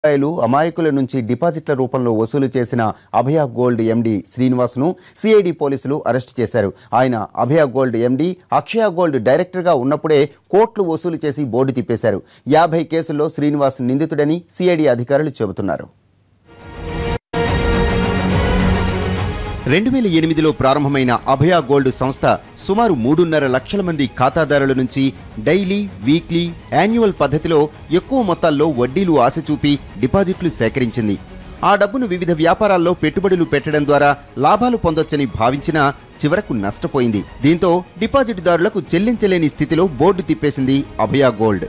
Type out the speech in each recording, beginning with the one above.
రూపాయలు అమాయకుల నుంచి డిపాజిట్ల రూపంలో వసూలు చేసిన అభయ గోల్డ్ ఎండి శ్రీనివాస్ను సిఐడి పోలీసులు అరెస్ట్ చేశారు. ఆయన అభయ గోల్డ్ ఎండి అక్షయ గోల్డ్ డైరెక్టర్గా ఉన్నప్పుడే కోట్లు వసూలు చేసి బోర్డు తిప్పేశారు. 50 కేసుల్లో శ్రీనివాస్ నిందితుడని సిఐడి అధికారులు చెబుతున్నారు. 2008లో ప్రారంభమైన అభయ గోల్డ్ సంస్థ సుమారు 3.5 లక్షల మంది ఖాతాదారుల నుంచి డైలీ, వీక్లీ, యాన్యువల్ పద్ధతిలో ఎక్కువ మొత్తాల్లో వడ్డీలు ఆశ చూపి డిపాజిట్లు సేకరించింది. ఆ డబ్బును వివిధ వ్యాపారాల్లో పెట్టుబడులు పెట్టడం ద్వారా లాభాలు పొందొచ్చని భావించినా చివరకు నష్టపోయింది. దీంతో డిపాజిట్దారులకు చెల్లించలేని స్థితిలో బోర్డు తిప్పేసింది అభయ గోల్డ్.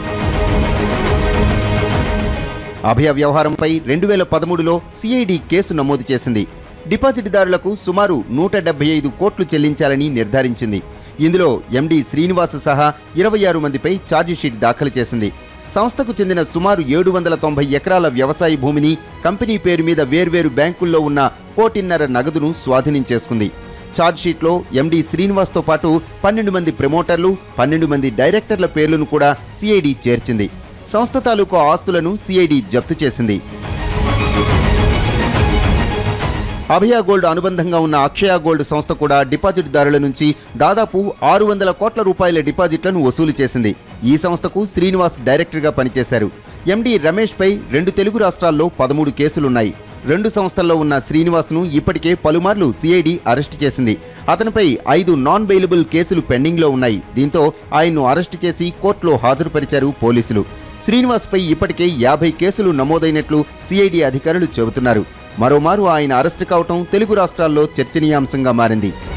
అభయ వ్యవహారంపై 2013లో సిఐడి కేసు నమోదు చేసింది. డిపాజిట్దారులకు సుమారు 175 కోట్లు చెల్లించాలని నిర్ధారించింది. ఇందులో ఎండి శ్రీనివాస్ సహా 26 మందిపై ఛార్జిషీట్ దాఖలు చేసింది. సంస్థకు చెందిన సుమారు 790 ఎకరాల వ్యవసాయ భూమిని కంపెనీ పేరు మీద వేర్వేరు బ్యాంకుల్లో ఉన్న 1.5 కోటి నగదును స్వాధీనం చేసుకుంది. ఛార్జిషీట్లో ఎండి శ్రీనివాస్తో పాటు 12 మంది ప్రమోటర్లు, 12 మంది డైరెక్టర్ల పేర్లను కూడా సిఐడి చేర్చింది. సంస్థ తాలూకు ఆస్తులను సిఐడి జప్తు చేసింది. అభయ గోల్డ్ అనుబంధంగా ఉన్న అక్షయ గోల్డ్ సంస్థ కూడా డిపాజిట్దారుల నుంచి దాదాపు 600 కోట్ల రూపాయల డిపాజిట్లను వసూలు చేసింది. ఈ సంస్థకు శ్రీనివాస్ డైరెక్టర్గా పనిచేశారు. ఎండి రమేష్పై 2 తెలుగు రాష్ట్రాల్లో 13 కేసులున్నాయి. 2 సంస్థల్లో ఉన్న శ్రీనివాస్ను ఇప్పటికే పలుమార్లు సిఐడి అరెస్టు చేసింది. అతనిపై 5 నాన్ బెయిలబుల్ కేసులు పెండింగ్లో ఉన్నాయి. దీంతో ఆయన్ను అరెస్టు చేసి కోర్టులో హాజరుపరిచారు పోలీసులు. శ్రీనివాస్పై ఇప్పటికే 50 కేసులు నమోదైనట్లు సిఐడి అధికారులు చెబుతున్నారు. మరోమారు ఆయన అరెస్టు కావటం తెలుగు రాష్ట్రాల్లో చర్చనీయాంశంగా మారింది.